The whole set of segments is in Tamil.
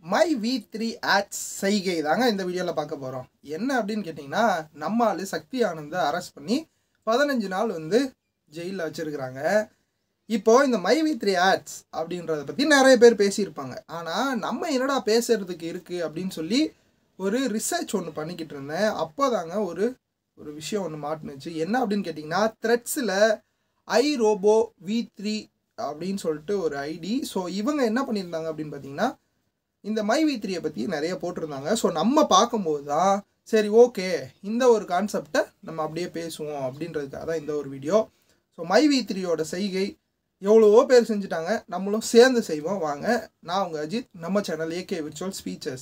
மை V3 ஆட்ஸ் செய்கை தாங்க இந்த வீடியோவில் பார்க்க போகிறோம். என்ன அப்படின்னு கேட்டிங்கன்னா, நம்ம ஆளு சக்தி ஆனந்தை அரெஸ்ட் பண்ணி 15 நாள் ஜெயிலில் வச்சுருக்கிறாங்க. இப்போது இந்த மை V3 ஆட்ஸ் அப்படின்றத பற்றி நிறைய பேர் பேசியிருப்பாங்க. ஆனால் நம்ம என்னடா பேசுகிறதுக்கு இருக்குது அப்படின்னு சொல்லி ஒரு ரிசர்ச் ஒன்று பண்ணிக்கிட்டு இருந்தேன். அப்போ தாங்க ஒரு விஷயம் ஒன்று மாட்டுனுச்சு. என்ன அப்படின்னு கேட்டிங்கன்னா, த்ரெட்ஸில் iRobo V3 அப்படின்னு சொல்லிட்டு ஒரு ஐடி. ஸோ இவங்க என்ன பண்ணியிருந்தாங்க அப்படின்னு பார்த்தீங்கன்னா, இந்த மை V3 பற்றி நிறைய போட்டிருந்தாங்க. ஸோ நம்ம பார்க்கும்போது தான் சரி ஓகே இந்த ஒரு கான்செப்டை நம்ம அப்படியே பேசுவோம் அப்படின்றதுக்காக தான் இந்த ஒரு வீடியோ. ஸோ மை V3யோட செய்கை எவ்வளவோ பேர் செஞ்சுட்டாங்க, நம்மளும் சேர்ந்து செய்வோம் வாங்க. நான் உங்கள் அஜித், நம்ம சேனல் AK Virtual Speeches.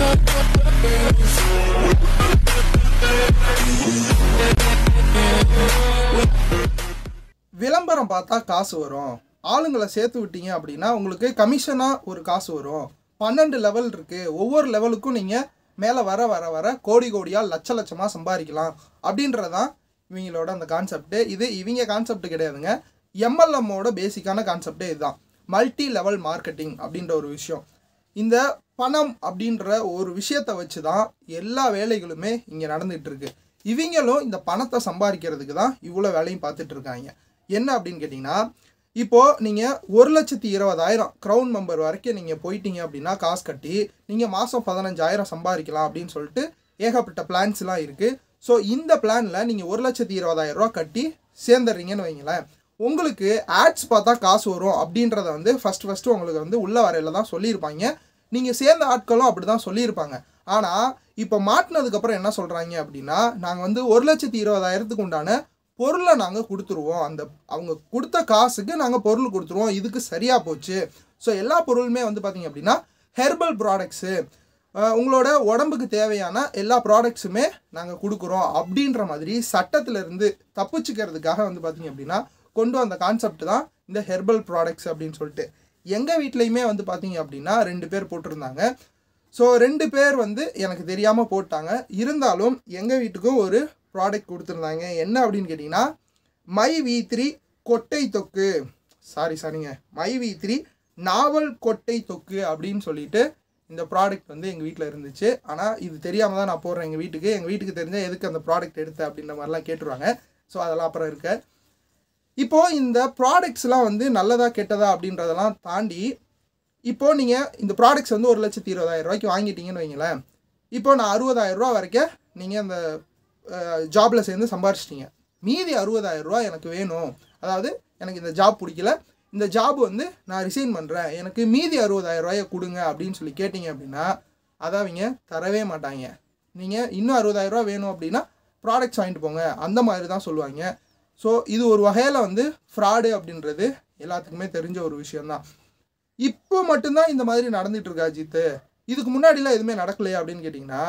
விளம்பரம் பார்த்தா காசு வரும், ஆளுங்களை சேர்த்து விட்டீங்க அப்படின்னா உங்களுக்கு கமிஷனாக ஒரு காசு வரும். 12 லெவல் இருக்குது, ஒவ்வொரு லெவலுக்கும் நீங்கள் மேலே வர வர வர கோடி கோடியாக லட்சமாக சம்பாதிக்கலாம் அப்படின்றது தான் இவங்களோட அந்த கான்செப்ட்டு. இது இவங்க கான்செப்ட் கிடையாதுங்க, MLMோட பேசிக்கான கான்செப்டே இதுதான். மல்டி லெவல் மார்க்கெட்டிங் அப்படின்ற ஒரு விஷயம். இந்த பணம் அப்படின்ற ஒரு விஷயத்தை வச்சு தான் எல்லா வேலைகளுமே இங்கே நடந்துகிட்டு இருக்கு. இவங்களும் இந்த பணத்தை சம்பாதிக்கிறதுக்கு தான் இவ்வளோ வேலையும் பார்த்துட்டு இருக்காங்க. என்ன அப்படின்னு கேட்டிங்கன்னா, இப்போது நீங்கள் 1,20,000 க்ரௌன் மெம்பர் வரைக்கும் நீங்கள் போயிட்டீங்க அப்படின்னா காசு கட்டி நீங்கள் மாதம் 15,000 சம்பாதிக்கலாம் அப்படின்னு சொல்லிட்டு ஏகப்பட்ட பிளான்ஸ்லாம் இருக்குது. ஸோ இந்த பிளானில் நீங்கள் 1,20,000 கட்டி சேர்ந்துடுறீங்கன்னு வைங்களேன், உங்களுக்கு ஆட்ஸ் பார்த்தா காசு வரும் அப்படின்றத ஃபஸ்ட்டு உங்களுக்கு உள்ள வரையில் தான் சொல்லியிருப்பாங்க. நீங்கள் சேர்ந்த ஆட்களும் அப்படி தான் சொல்லியிருப்பாங்க. ஆனால் இப்போ மாட்டினதுக்கப்புறம் என்ன சொல்கிறாங்க அப்படின்னா, நாங்கள் 1,20,000க்கு உண்டான பொருளை நாங்கள் கொடுத்துருவோம், அந்த அவங்க கொடுத்த காசுக்கு நாங்கள் பொருள் கொடுத்துருவோம், இதுக்கு சரியாக போச்சு. ஸோ எல்லா பொருளுமே பார்த்திங்க அப்படின்னா ஹெர்பல் ப்ராடக்ட்ஸு, உங்களோட உடம்புக்கு தேவையான எல்லா ப்ராடக்ட்ஸுமே நாங்கள் கொடுக்குறோம் அப்படின்ற மாதிரி சட்டத்திலேருந்து தப்பிச்சுக்கிறதுக்காக பார்த்திங்க அப்படின்னா கொண்டு வந்த கான்செப்ட் தான் இந்த ஹெர்பல் ப்ராடக்ட்ஸ் அப்படின்னு சொல்லிட்டு. எங்கள் வீட்லேயுமே பார்த்திங்க அப்படின்னா 2 பேர் போட்டிருந்தாங்க. ஸோ 2 பேர் எனக்கு தெரியாமல் போட்டாங்க. இருந்தாலும் எங்கள் வீட்டுக்கும் ஒரு ப்ராடக்ட் கொடுத்துருந்தாங்க. என்ன அப்படின்னு கேட்டிங்கன்னா, மை V3 கொட்டை தொக்கு, சாரிங்க மை V3 நாவல் கொட்டை தொக்கு அப்படின்னு சொல்லிட்டு இந்த ப்ராடக்ட் எங்கள் வீட்டில் இருந்துச்சு. ஆனால் இது தெரியாமல் தான் நான் போடுறேன் எங்கள் வீட்டுக்கு தெரிஞ்சால் எதுக்கு அந்த ப்ராடக்ட் எடுத்த அப்படின்ற மாதிரிலாம் கேட்டுருவாங்க. ஸோ அதெல்லாம் அப்புறம் இருக்க. இப்போது இந்த ப்ராடக்ட்ஸ்லாம் நல்லதா கெட்டதா அப்படின்றதெல்லாம் தாண்டி, இப்போது நீங்கள் இந்த ப்ராடக்ட்ஸ் 1,20,000 வாங்கிட்டீங்கன்னு வைங்களேன், இப்போ நான் 60,000 வரைக்கும் நீங்கள் அந்த ஜாபில் சேர்ந்து சம்பாரிச்சிட்டிங்க. மீதி 60,000 எனக்கு வேணும், அதாவது எனக்கு இந்த ஜாப் பிடிக்கல, இந்த ஜாப் நான் ரிசைன் பண்ணுறேன், எனக்கு மீதி 60,000 கொடுங்க அப்படின்னு சொல்லி கேட்டிங்க அப்படின்னா அதை அவங்க தரவே மாட்டாங்க. நீங்கள் இன்னும் 60,000 வேணும் அப்படின்னா ப்ராடக்ட்ஸ் வாங்கிட்டு போங்க அந்த மாதிரி தான் சொல்லுவாங்க. ஸோ இது ஒரு வகையில் ஃப்ராடு அப்படின்றது எல்லாத்துக்குமே தெரிஞ்ச ஒரு விஷயந்தான். இப்போ மட்டும்தான் இந்த மாதிரி நடந்துகிட்டு இருக்கா அஜித்து, இதுக்கு முன்னாடிலாம் எதுவுமே நடக்கலையா அப்படின்னு கேட்டிங்கன்னா,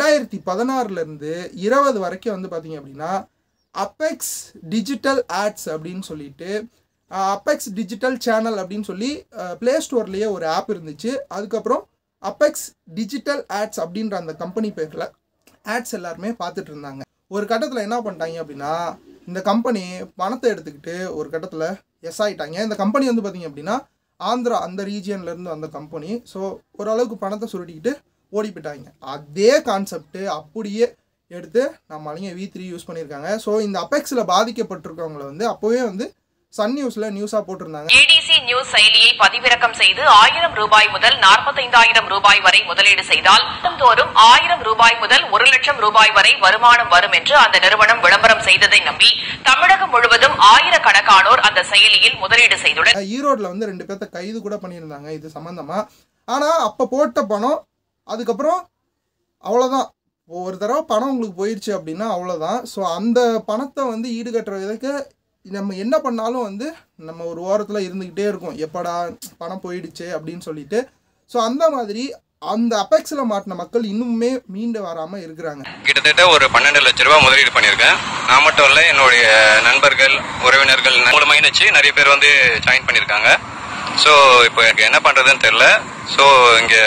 2016லேருந்து 20 வரைக்கும் பார்த்திங்க அப்படின்னா அப்பெக்ஸ் டிஜிட்டல் ஆட்ஸ் அப்படின்னு சொல்லிட்டு, அப்பெக்ஸ் டிஜிட்டல் சேனல் அப்படின்னு சொல்லி ப்ளே ஸ்டோர்லேயே ஒரு ஆப் இருந்துச்சு. அதுக்கப்புறம் அப்பெக்ஸ் டிஜிட்டல் ஆட்ஸ் அப்படின்ற அந்த கம்பெனி பேரில் ஆட்ஸ் எல்லாருமே பார்த்துட்டு இருந்தாங்க. ஒரு கட்டத்தில் என்ன பண்ணிட்டாங்க அப்படின்னா, இந்த கம்பெனி பணத்தை எடுத்துக்கிட்டு ஒரு கட்டத்தில் ஆகிட்டாங்க. இந்த கம்பெனி பார்த்திங்க அப்படின்னா ஆந்திரா அந்த ரீஜியன்லேருந்து அந்த கம்பெனி. ஸோ ஓரளவுக்கு பணத்தை சுருட்டிக்கிட்டு ஓடி போயிட்டாங்க. அதே கான்செப்ட்டு அப்படியே எடுத்து நம்ம ஆளுங்க V3 யூஸ் பண்ணியிருக்காங்க. ஸோ இந்த அப்பெக்ஸில் பாதிக்கப்பட்டிருக்கவங்களை அப்போவே சன் நியூஸில் நியூஸாக போட்டிருந்தாங்க. EDC நியூஸ் செயலியை பதிவிறக்கம் செய்து 1000 ரூபாய் முதல் 45,000 ரூபாய் வரை முதலீடு செய்தால் தோறும் 1000 ரூபாய் முதல் 1,00,000 ரூபாய் வரை வருமானம் வரும் என்று அந்த நிறுவனம் விளம்பரம் செய்ததை நம்பி தமிழகம் முழுவதும் ஆயிரக்கணக்கானோர் அந்த செயலியில் முதலீடு செய்துள்ளனர். ஈரோட்டில் 2 பேர்த்த கைது கூட பண்ணியிருந்தாங்க இது சம்பந்தமாக. ஆனால் அப்போ போட்ட பணம் அதுக்கப்புறம் அவ்வளோதான், ஒரு தடவை பணம் உங்களுக்கு போயிடுச்சு அப்படின்னா அவ்வளோதான். ஸோ அந்த பணத்தை ஈடுகட்டுற விதಕ್ಕೆ நம்ம என்ன பண்ணாலும் நம்ம ஒரு ஓரத்தில் இருந்துக்கிட்டே இருக்கும், எப்படா பணம் போயிடுச்சு அப்படின்னு சொல்லிட்டு. ஸோ அந்த மாதிரி அந்த அப்பெக்ஸில் மாட்டின மக்கள் இன்னுமே மீண்டு வராமல் இருக்கிறாங்க. கிட்டத்தட்ட ஒரு 12 லட்ச ரூபா முதலீடு பண்ணியிருக்கேன். நான் மட்டும் இல்லை, என்னுடைய நண்பர்கள் உறவினர்கள் மூலமாக நிறைய பேர் ஜாயின் பண்ணியிருக்காங்க. ஸோ இப்போ எனக்கு என்ன பண்ணுறதுன்னு தெரில. ஸோ இங்கே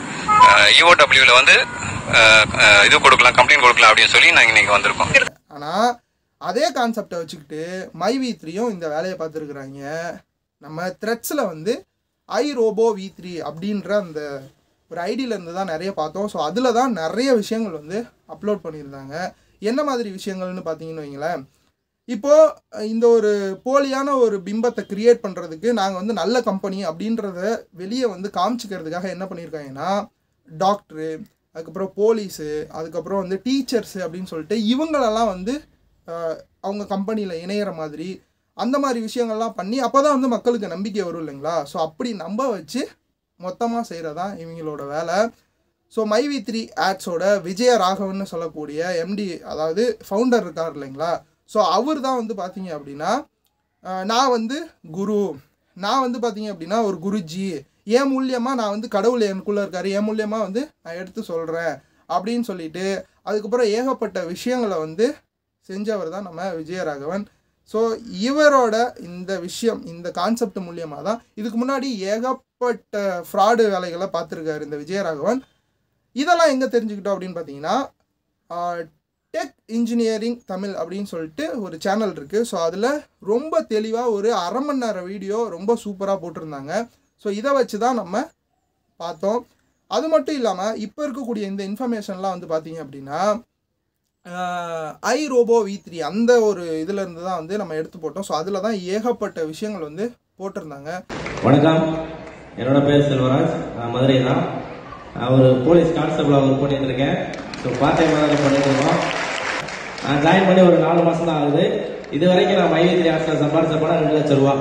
EOWவில் இது கொடுக்கலாம், கம்ப்ளைண்ட் கொடுக்கலாம் அப்படின்னு சொல்லி நாங்கள் இன்றைக்கி வந்திருக்கோம். ஆனால் அதே கான்செப்டை வச்சுக்கிட்டு மை V3யும் இந்த வேலையை பார்த்துருக்குறாங்க. நம்ம த்ரெட்ஸில் iRobo V3 அப்படின்ற அந்த ஒரு ஐடியிலேருந்து தான் நிறைய பார்த்தோம். ஸோ அதில் தான் நிறைய விஷயங்கள் வந்து அப்லோட் பண்ணியிருந்தாங்க. என்ன மாதிரி விஷயங்கள்னு பார்த்தீங்கன்னு வைங்களேன், இப்போது இந்த ஒரு போலியான ஒரு பிம்பத்தை க்ரியேட் பண்ணுறதுக்கு நாங்கள் வந்து நல்ல கம்பெனி அப்படின்றத வெளியே வந்து காமிச்சிக்கிறதுக்காக என்ன பண்ணியிருக்காங்கன்னா, டாக்டரு, அதுக்கப்புறம் போலீஸு, அதுக்கப்புறம் வந்து டீச்சர்ஸு அப்படின்னு சொல்லிட்டு இவங்களெல்லாம் வந்து அவங்க கம்பெனியில் இணையிற மாதிரி அந்த மாதிரி விஷயங்கள்லாம் பண்ணி அப்போ தான் வந்து மக்களுக்கு நம்பிக்கை வரும் இல்லைங்களா. ஸோ அப்படி நம்ப வச்சு மொத்தமாக செய்கிறதான் இவங்களோட வேலை. ஸோ மைவி3 ஆட்ஸோட விஜய ராகவன்னு சொல்லக்கூடிய எம்டி, அதாவது ஃபவுண்டர் இருக்கார் இல்லைங்களா. ஸோ அவர் தான் வந்து பார்த்தீங்க அப்படின்னா, நான் வந்து குரு, நான் வந்து பார்த்தீங்க அப்படின்னா ஒரு குருஜி, என் மூலியமாக நான் வந்து கடவுள் எனக்குள்ளே இருக்கார், என் மூலியமாக வந்து நான் எடுத்து சொல்கிறேன் அப்படின்னு சொல்லிட்டு அதுக்கப்புறம் ஏகப்பட்ட விஷயங்களை வந்து செஞ்சவர் தான் நம்ம விஜயராகவன். ஸோ இவரோட இந்த விஷயம், இந்த கான்செப்ட் மூலியமாக தான் இதுக்கு முன்னாடி ஏகப்பட்ட ஃப்ராடு வேலைகளை பார்த்துருக்காரு இந்த விஜயராகவன். இதெல்லாம் எங்கே தெரிஞ்சுக்கிட்டோம் அப்படின்னு பார்த்தீங்கன்னா, டெக் இன்ஜினியரிங் தமிழ் அப்படின்னு சொல்லிட்டு ஒரு சேனல் இருக்குது. ஸோ அதில் ரொம்ப தெளிவாக ஒரு 1/2 மணி நேரம் வீடியோ ரொம்ப சூப்பராக போட்டிருந்தாங்க. ஸோ இதை வச்சு தான் நம்ம பார்த்தோம். அது மட்டும் இல்லாமல் இப்போ இருக்கக்கூடிய இந்த இன்ஃபர்மேஷன்லாம் வந்து பார்த்தீங்க அப்படின்னா iRobo-v3 அந்த ஒரு இதிலேருந்து தான் வந்து நம்ம எடுத்து போட்டோம். ஸோ அதில் தான் ஏகப்பட்ட விஷயங்கள் வந்து போட்டிருந்தாங்க. வணக்கம், என்னோட பேர் செல்வராஜ், மதுரை தான். ஒரு போலீஸ் கான்ஸ்டபிளாக ஒர்க் பண்ணிட்டு இருக்கேன். ஸோ பார்ட் டைம் தான் பண்ணிட்டு இருக்கோம். நான் ஜாயின் பண்ணி ஒரு 4 மாதம் தான் ஆகுது. இது வரைக்கும் நான் மைவி3 ஆட்ஸில் சம்பாதிச்ச பணம் 2 லட்சம் ரூபா.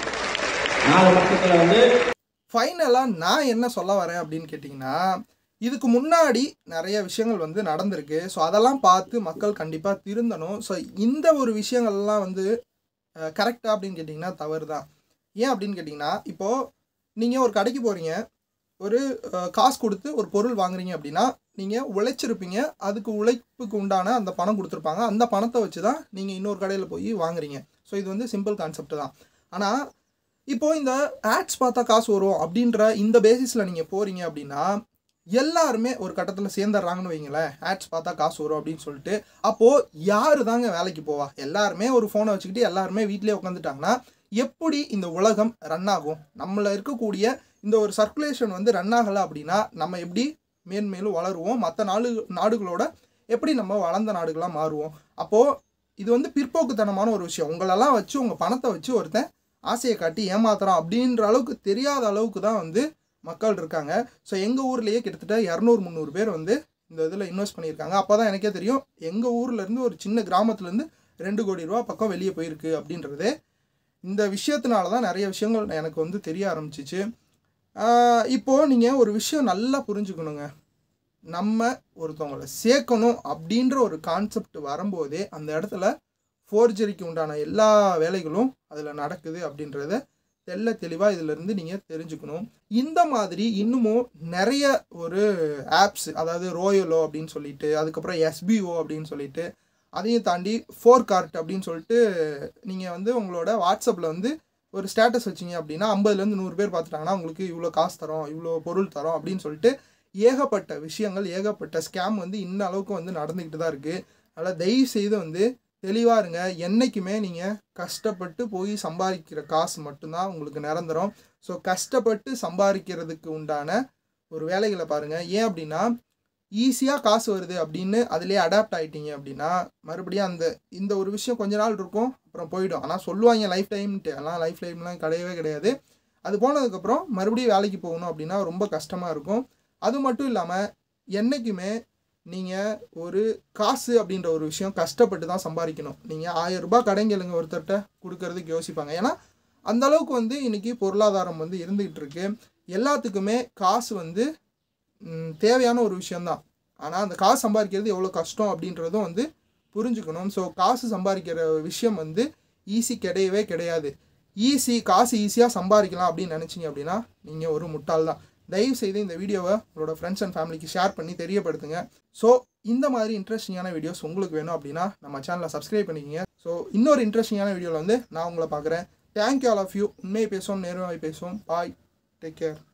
4 மாதத்தில் வந்து ஃபைனலாக நான் என்ன சொல்ல வரேன் அப்படின்னு கேட்டிங்கன்னா, இதுக்கு முன்னாடி நிறைய விஷயங்கள் வந்து நடந்திருக்கு. ஸோ அதெல்லாம் பார்த்து மக்கள் கண்டிப்பாக திருந்தணும். ஸோ இந்த ஒரு விஷயங்கள்லாம் வந்து கரெக்டாக அப்படின்னு கேட்டிங்கன்னா தவறு தான். ஏன் அப்படின்னு கேட்டிங்கன்னா, இப்போது நீங்கள் ஒரு கடைக்கு போகிறீங்க, ஒரு காசு கொடுத்து ஒரு பொருள் வாங்குறீங்க அப்படின்னா நீங்கள் உழைச்சிருப்பீங்க, அதுக்கு உழைப்புக்கு உண்டான அந்த பணம் கொடுத்துருப்பாங்க, அந்த பணத்தை வச்சு தான் நீங்கள் இன்னொரு கடையில் போய் வாங்குறீங்க. ஸோ இது வந்து சிம்பிள் கான்செப்ட் தான். ஆனால் இப்போது இந்த ஆட்ஸ் பார்த்தா காசு வரும் அப்படின்ற இந்த பேசிஸில் நீங்கள் போகிறீங்க அப்படின்னா எல்லாருமே ஒரு கட்டத்தில் சேர்ந்துடுறாங்கன்னு வைங்களேன், ஆட்ஸ் பார்த்தா காசு வரும் அப்படின்னு சொல்லிட்டு. அப்போது யார் தாங்க வேலைக்கு போவா? எல்லாருமே ஒரு ஃபோனை வச்சுக்கிட்டு எல்லாருமே வீட்டிலே உட்காந்துட்டாங்கன்னா எப்படி இந்த உலகம் ரன் ஆகும்? நம்மள இருக்கக்கூடிய இந்த ஒரு சர்க்குலேஷன் வந்து ரன் ஆகலை அப்படின்னா நம்ம எப்படி மேன்மேலும் வளருவோம்? மற்ற நாடுகளோட எப்படி நம்ம வளர்ந்த நாடுகளாக மாறுவோம்? அப்போது இது வந்து பிற்போக்குத்தனமான ஒரு விஷயம். உங்களெல்லாம் வச்சு உங்கள் பணத்தை வச்சு ஒருத்தன் ஆசையை காட்டி ஏமாத்துறான் அப்படின்ற அளவுக்கு தெரியாத அளவுக்கு தான் வந்து மக்கள் இருக்காங்க. ஸோ எங்கள் ஊர்லேயே கிட்டத்தட்ட 200-300 பேர் வந்து இந்த இதில் இன்வெஸ்ட் பண்ணியிருக்காங்க. அப்போ தான் எனக்கே தெரியும் எங்கள் ஊர்லேருந்து ஒரு சின்ன கிராமத்துலேருந்து 2 கோடி ரூபா பக்கம் வெளியே போயிருக்கு அப்படின்றதே. இந்த விஷயத்தினால தான் நிறைய விஷயங்கள் எனக்கு வந்து தெரிய ஆரம்பிச்சிச்சு. இப்போது நீங்கள் ஒரு விஷயம் நல்லா புரிஞ்சுக்கணுங்க, நம்ம ஒருத்தவங்களை சேர்க்கணும் அப்படின்ற ஒரு கான்செப்ட் வரும்போதே அந்த இடத்துல ஃபோர்ஜரிக்கு உண்டான எல்லா வேலைகளும் அதில் நடக்குது அப்படின்றத தெளிவாக இதிலேருந்து நீங்கள் தெரிஞ்சுக்கணும். இந்த மாதிரி இன்னமும் நிறைய ஒரு ஆப்ஸ், அதாவது ரோயலோ அப்படின்னு சொல்லிட்டு, அதுக்கப்புறம் SBO அப்படின்னு சொல்லிட்டு, அதையும் தாண்டி ஃபோர்கார்ட் அப்படின்னு சொல்லிட்டு நீங்கள் வந்து உங்களோட வாட்ஸ்அப்பில் வந்து ஒரு ஸ்டேட்டஸ் வச்சிங்க அப்படின்னா 50லேருந்து 100 பேர் பார்த்துட்டாங்கன்னா உங்களுக்கு இவ்வளோ காசு தரோம், இவ்வளோ பொருள் தரோம் அப்படின்னு சொல்லிட்டு ஏகப்பட்ட விஷயங்கள், ஏகப்பட்ட ஸ்கேம் வந்து இன்ன அளவுக்கு வந்து நடந்துக்கிட்டு தான் இருக்குது. அதனால் தயவு செய்து வந்து தெளிவாக இருங்க. என்றைக்குமே நீங்கள் கஷ்டப்பட்டு போய் சம்பாதிக்கிற காசு மட்டும்தான் உங்களுக்கு நிரந்தரம். ஸோ கஷ்டப்பட்டு சம்பாதிக்கிறதுக்கு உண்டான ஒரு வேலைகளை பாருங்கள். ஏன் அப்படின்னா ஈஸியாக காசு வருது அப்படின்னு அதிலே அடாப்ட் ஆகிட்டீங்க அப்படின்னா மறுபடியும் இந்த ஒரு விஷயம் கொஞ்ச நாள் இருக்கும், அப்புறம் போயிடும். ஆனால் சொல்லுவாங்க லைஃப் டைம்ட்டு, ஆனால் லைஃப் டைம்லாம் கிடையவே கிடையாது. அது போனதுக்கப்புறம் மறுபடியும் வேலைக்கு போகணும் அப்படின்னா ரொம்ப கஷ்டமாக இருக்கும். அது மட்டும் இல்லாமல் என்றைக்குமே நீங்கள் ஒரு காசு அப்படின்ற ஒரு விஷயம் கஷ்டப்பட்டு தான் சம்பாதிக்கணும். நீங்கள் 1000 ரூபாய் கடைங்களுங்க ஒருத்தர்கிட்ட கொடுக்கறதுக்கு யோசிப்பாங்க. ஏன்னா அந்தளவுக்கு வந்து இன்றைக்கி பொருளாதாரம் வந்து இருந்துக்கிட்டு இருக்கு. எல்லாத்துக்குமே காசு வந்து தேவையான ஒரு விஷயந்தான். ஆனால் அந்த காசு சம்பாதிக்கிறது எவ்வளோ கஷ்டம் அப்படின்றதும் வந்து புரிஞ்சுக்கணும். ஸோ காசு சம்பாதிக்கிற விஷயம் வந்து ஈஸி கிடையவே கிடையாது. காசு ஈஸியாக சம்பாதிக்கலாம் அப்படின்னு நினச்சிங்க அப்படின்னா நீங்கள் ஒரு முட்டாள் தான். தயவு செய்து இந்த வீடியோவை உங்களோட ஃப்ரெண்ட்ஸ் அண்ட் ஃபேமிலிக்கு ஷேர் பண்ணி தெரியப்படுத்துங்க. ஸோ இந்த மாதிரி இன்ட்ரெஸ்டிங்கான வீடியோஸ் உங்களுக்கு வேணும் அப்படின்னா நம்ம சேனலை சப்ஸ்கிரைப் பண்ணிக்கிங்க. ஸோ இன்னொரு இன்ட்ரெஸ்டிங்கான வீடியோவில் வந்து நான் உங்களை பார்க்குறேன். Thank you all of you. உண்மையை பேசுவோம், நேர்மையை பேசுவோம். Bye, take care.